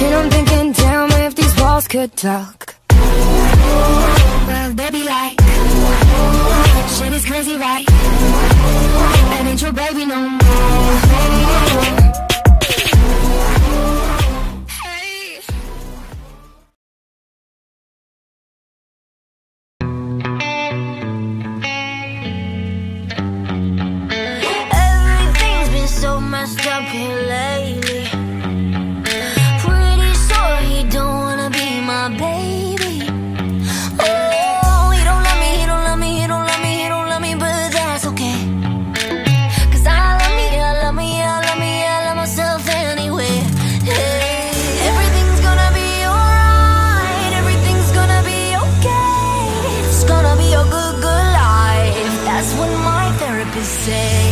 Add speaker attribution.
Speaker 1: And I'm thinking, damn, if these walls could talk. Well, they be like, shit is crazy, right? That ain't your baby no more.
Speaker 2: So messed up here lately. Pretty sure he don't wanna be my baby. Oh, he don't love me, he don't love me, he don't love me, he don't love me, but that's okay. Cause I love me, I love me, I love me, I love myself anyway. Hey, everything's gonna be alright, everything's gonna be okay. It's gonna be a good, good life. That's what my therapist said.